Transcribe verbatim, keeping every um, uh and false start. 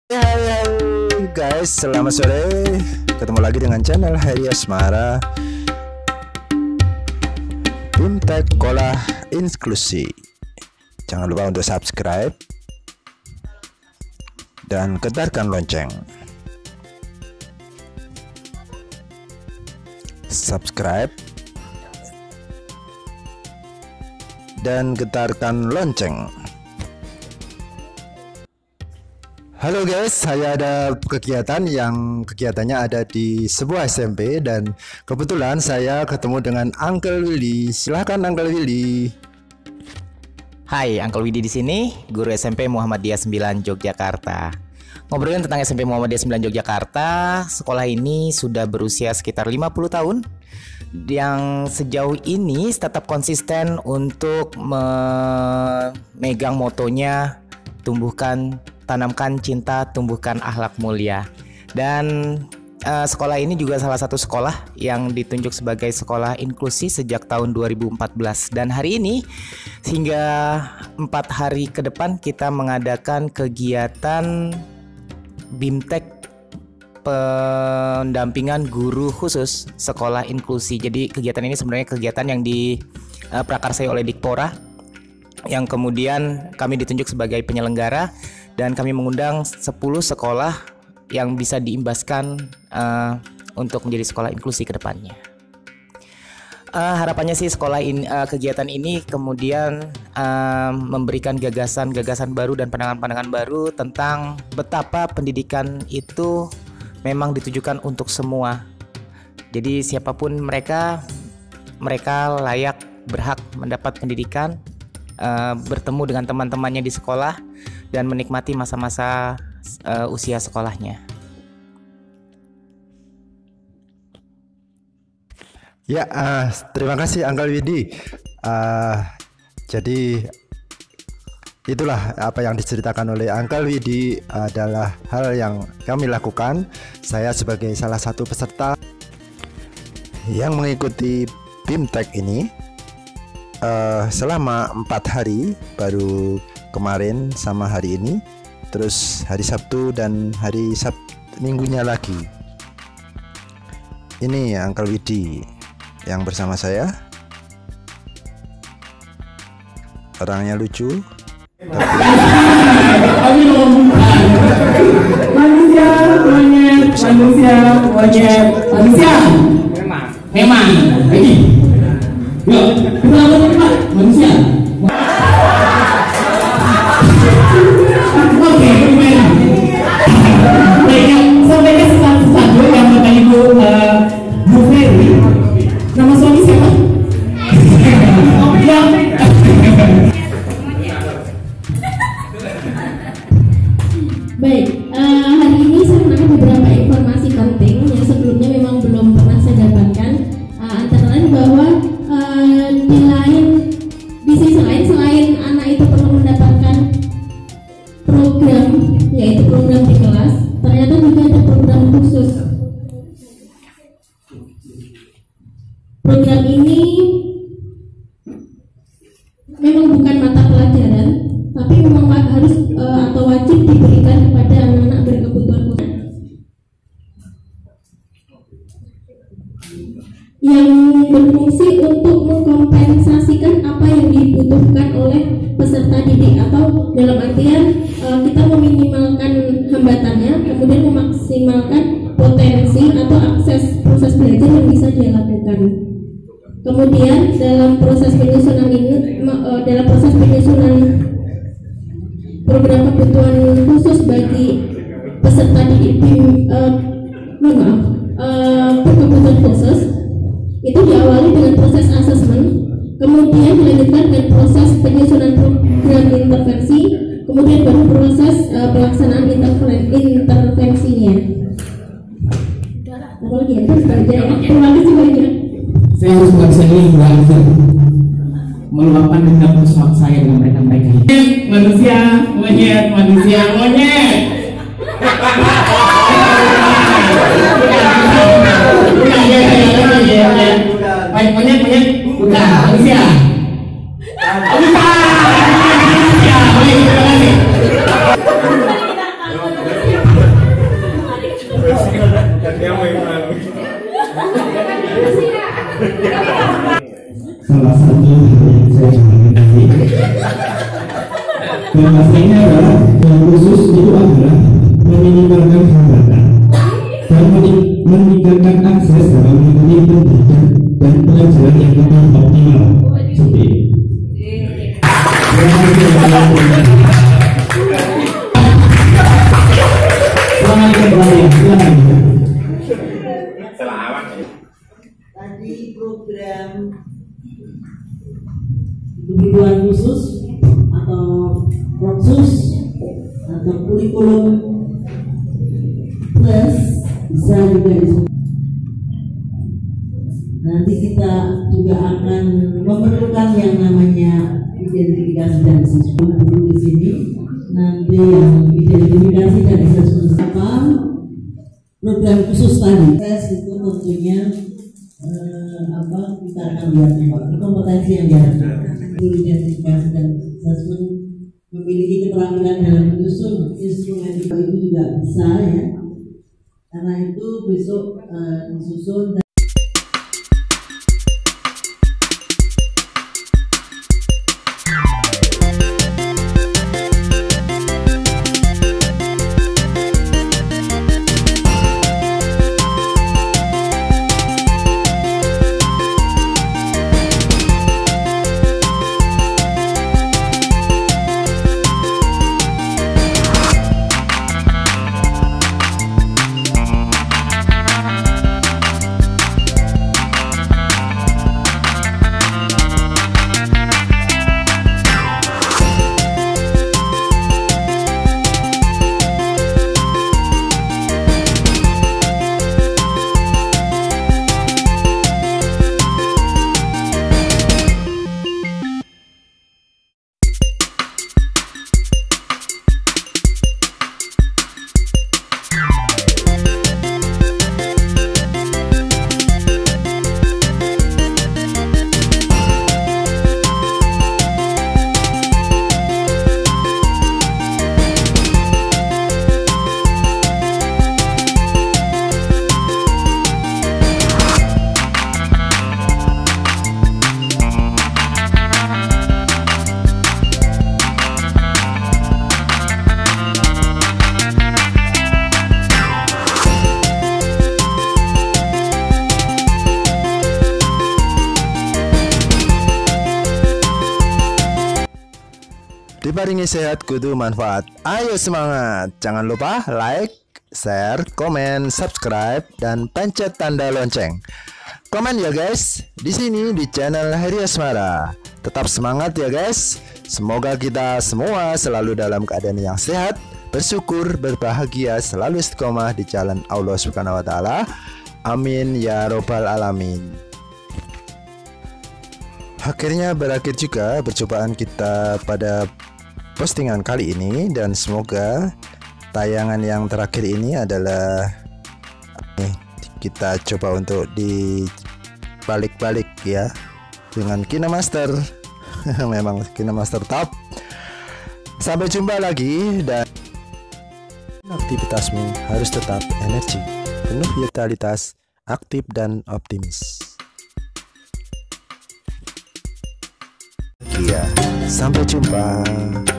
Hai hai guys, selamat sore. Ketemu lagi dengan channel Heri Asmara, Bimtek Sekolah Inklusi. Jangan lupa untuk subscribe dan getarkan lonceng. Subscribe dan getarkan lonceng. Halo guys, saya ada kegiatan yang kegiatannya ada di sebuah S M P dan kebetulan saya ketemu dengan Uncle Willy. Silahkan Uncle Willy. Hai, Uncle Willy di sini, guru S M P Muhammadiyah sembilan Yogyakarta. Ngobrolin tentang S M P Muhammadiyah sembilan Yogyakarta, sekolah ini sudah berusia sekitar lima puluh tahun yang sejauh ini tetap konsisten untuk memegang motonya tumbuhkan tanamkan cinta, tumbuhkan akhlak mulia. Dan uh, sekolah ini juga salah satu sekolah yang ditunjuk sebagai sekolah inklusi sejak tahun dua ribu empat belas. Dan hari ini hingga empat hari ke depan kita mengadakan kegiatan Bimtek pendampingan guru khusus sekolah inklusi. Jadi kegiatan ini sebenarnya kegiatan yang diprakarsai oleh Dikpora, yang kemudian kami ditunjuk sebagai penyelenggara. Dan kami mengundang sepuluh sekolah yang bisa diimbaskan uh, untuk menjadi sekolah inklusi ke depannya. Uh, harapannya sih sekolah ini, uh, kegiatan ini kemudian uh, memberikan gagasan-gagasan baru dan pandangan-pandangan baru tentang betapa pendidikan itu memang ditujukan untuk semua. Jadi siapapun mereka, mereka layak berhak mendapat pendidikan, uh, bertemu dengan teman-temannya di sekolah, dan menikmati masa-masa uh, usia sekolahnya. Ya, uh, terima kasih Uncle Widi. Uh, jadi itulah apa yang diceritakan oleh Uncle Widi adalah hal yang kami lakukan. Saya sebagai salah satu peserta yang mengikuti Bimtek ini uh, selama empat hari, baru kemarin sama hari ini, terus hari Sabtu dan hari Sabtu minggunya lagi. Ini Uncle Widi yang bersama saya, orangnya lucu manusia monyet manusia monyet manusia memang memang lagi yuk kita lakukan Pak manusia. Oke, baik. Baiknya, sampaikan satu-satu yang Bapak Ibu uh, Bu Ferry. Nama suami siapa? Yang baik, uh, hari ini saya mendapat beberapa informasi penting yang sebelumnya memang belum pernah saya dapatkan. Uh, antara lain bahwa uh, di lain di sisi lain selain anak itu perlu mendapatkan program, yaitu program di kelas, ternyata juga ada program khusus. Program ini memang bukan mata pelajaran, tapi memang harus uh, atau wajib diberikan kepada anak-anak berkebutuhan khusus yang berfungsi untuk mengkompensasikan apa yang dibutuhkan oleh peserta didik, atau dalam artian uh, kita meminimalkan hambatannya, kemudian memaksimalkan potensi atau akses proses belajar yang bisa dia lakukan. Kemudian dalam proses penyusunan ini, uh, dalam proses penyusunan program kebutuhan khusus bagi peserta didik uh, maaf uh, berkebutuhan khusus itu diawali dengan proses asesmen, kemudian dilanjutkan dengan proses penyusunan program intervensi, kemudian baru proses uh, pelaksanaan interven intervensinya. Apalagi ya, terus saja ya. Terima kasih banyak. saya harus menghabiskan ini dua akhir meluapkan dendam musuh saya dengan mereka-mereka ini. Manusia monyet manusia monyet. Baik, monyet monyet udah manusia. Manusia. Baik, terima kasih. Salah satu hal yang saya ingin tadi bahasanya adalah yang khusus itu adalah meminimalkan hambatan dan meningkatkan akses dalam mengikuti pendidikan dan pelajaran yang lebih optimal seperti ini. Selamat kembali, silakan. Tadi program kebutuhan khusus atau kursus atau kurikulum plus bisa juga disebut. Nanti kita juga akan memerlukan yang namanya identifikasi dan siswa dulu di sini. Nanti yang identifikasi dan siswa apa program khusus tadi tes itu tentunya eh, apa kita akan lihat kompetensi yang diharapkan. Identifikasi dan siswa memiliki keterampilan dalam menyusun instrumen itu juga bisa ya. Karena itu besok uh, disusun dan dibaringi sehat kudu manfaat. Ayo semangat. Jangan lupa like, share, komen, subscribe, dan pencet tanda lonceng. Komen ya guys, di sini di channel Heri Asmara. Tetap semangat ya guys. Semoga kita semua selalu dalam keadaan yang sehat, bersyukur, berbahagia, selalu istiqomah di jalan Allah Subhanahu wa taala. Amin ya robbal alamin. Akhirnya berakhir juga percobaan kita pada postingan kali ini, dan semoga tayangan yang terakhir ini adalah nih, kita coba untuk dibalik-balik ya dengan KineMaster. Memang KineMaster top. Sampai jumpa lagi, dan aktivitasmu harus tetap energi, penuh vitalitas, aktif dan optimis. Iya, sampai jumpa.